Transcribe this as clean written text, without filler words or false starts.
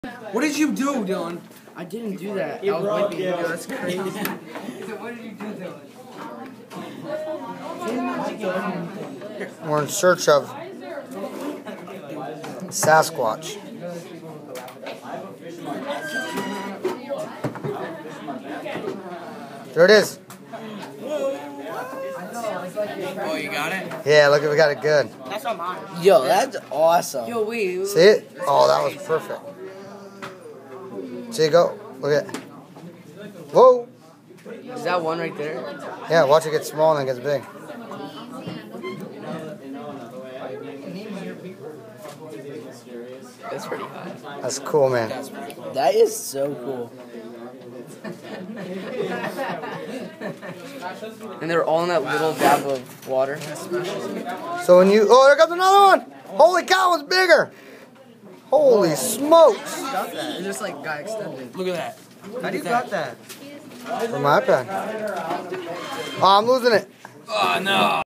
What did you do, Dylan? I didn't do that. I was wiping you. That's crazy. So what did you do, Dylan? We're in search of Sasquatch. There it is. Oh, you got it? Yeah, look, we got it good. That's not mine. Yo, that's awesome. Yo, wait. See it? Oh, that was perfect. See it go? Look at it. Whoa! Is that one right there? Yeah, watch it get small and then it gets big. That's pretty high. That's cool, man. That is so cool. And they're all in that little dab of water. So when you... Oh, there comes another one! Holy cow, it's bigger! Holy smokes! It just like got extended. Look at that. How do you got that? From my iPad. Oh, I'm losing it. Oh, no.